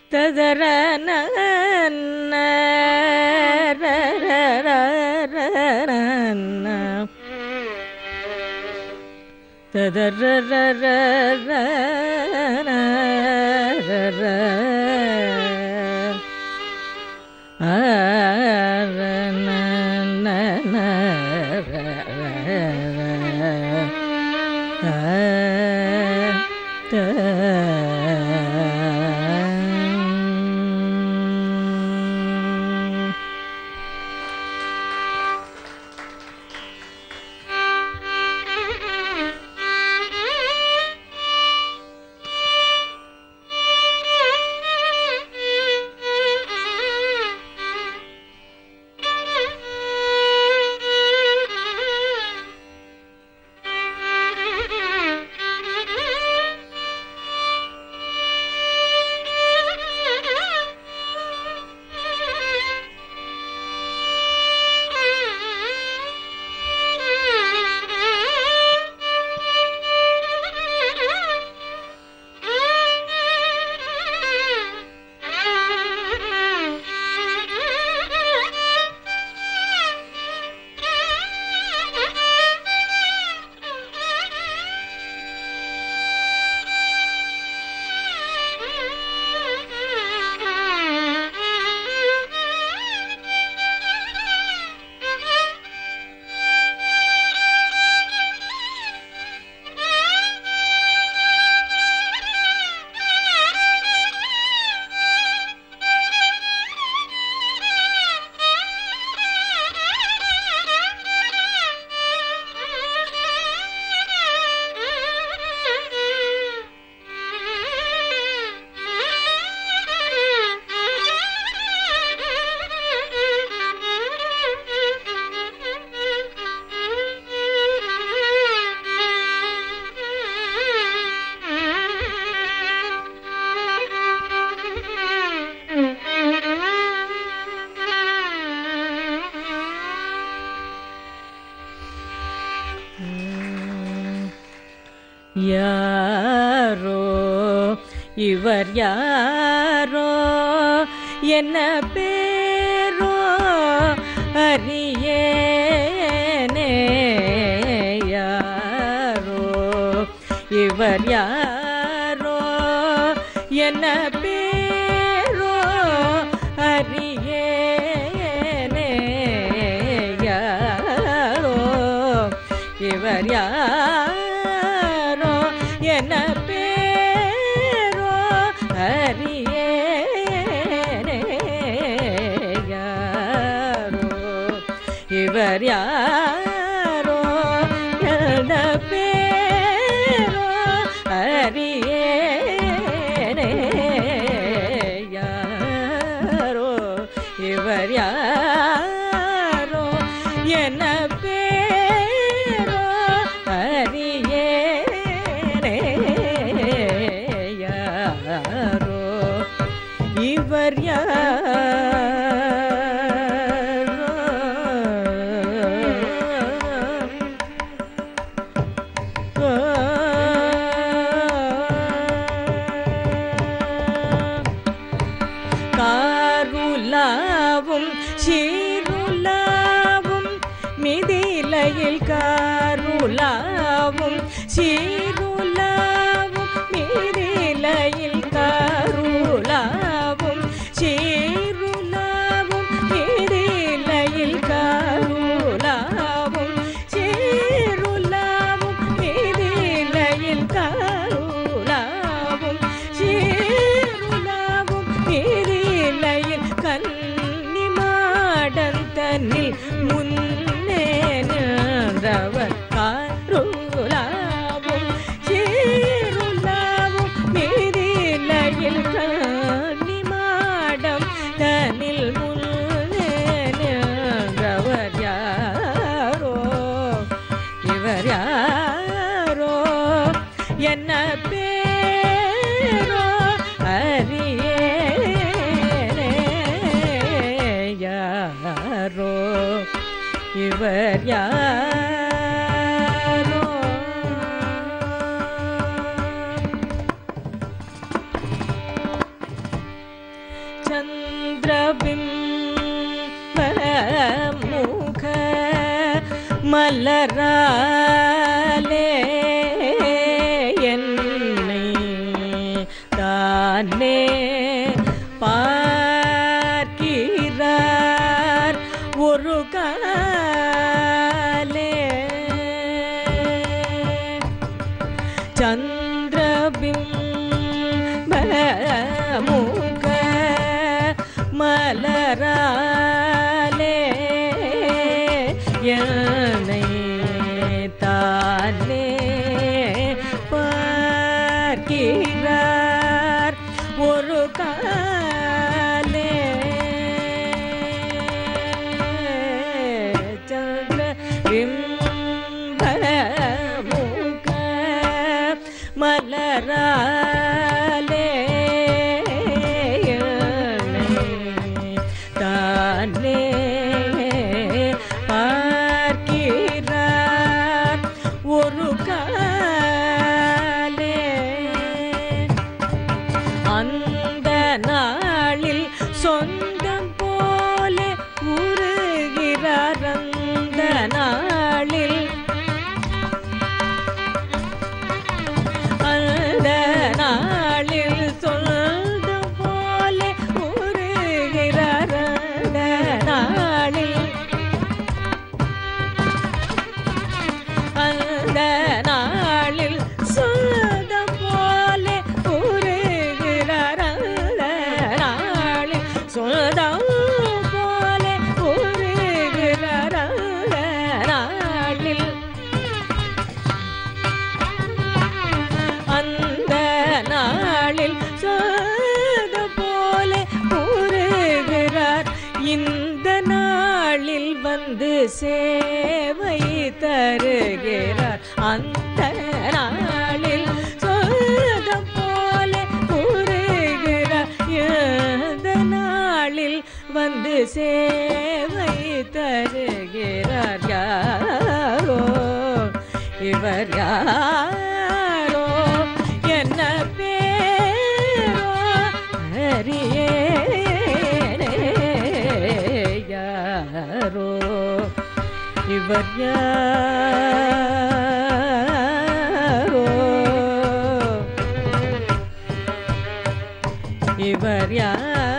ததரன யாரோ இவர் யாரோ என்ன பேரோ அறியேனே யாரோ இவர் யாரோ என்ன பேரோ அறியேனே யாரோ இவர் யாரோ என்ன பேரோ அறியேனே யாரோ இவர் யாரோ என்ன பேரோ அறியேனே யாரோ இவர் யாரோ என்ன பேரோ அறியேனே யாரோ இவர் யாரோ கருளாவும் சிருளாவும் மிதிலையில் கருளாவும் சிருளாவும் மிதிலையில் கருளாவும் சிருளாவும் மிதிலையில் கருளாவும் சிருளாவும் மிதிலையில் கருளாவும் சிருளாவும் மிதிலையில் kannimADam தன்னில் முன்னே நின்றவர் கருளாவும் சிருளாவும் மிதிலையில் kannimADam தன்னில் முன்னே நின்றவர் யாரோ இவர் யாரோ என்ன பேரோ அறியேனே யாரோ இவர் யாரோ முக மலராலே என்னை தானே பார்க்கிறார் ஒரு காலே சந்திரபிம்ப முக மலராலே என்னை தானே பார்க்கிறார் ஒரு காலே சந்திரபிம்ப முக மலராலே தானே பார்க்கிறார் ஒரு காலே அந்த நாளில் சொந்தம் போல உருகிறார் அந்த நாளில் அந்த நாளில் சொந்தம் போல உருகிறார் அந்த நாளில் அந்த நாளில் சொந்தம் போல உருகிறார் அந்த நாளில் சொந்தம் போல உருகிறார் அந்த நாளில் அந்த நாளில் சொந்தம் போல உருகிறார் இந்த நாளில் வந்து சேவை தருகிறார் அந்த நாளில் சொந்தம் போல உருகிறார் இந்த நாளில் வந்து சேவை தருகிறார் யாரோ இவர் யாரோ என்ன பேரோ ariyEnE யாரோ இவர் யாரோ இவர் யாரோ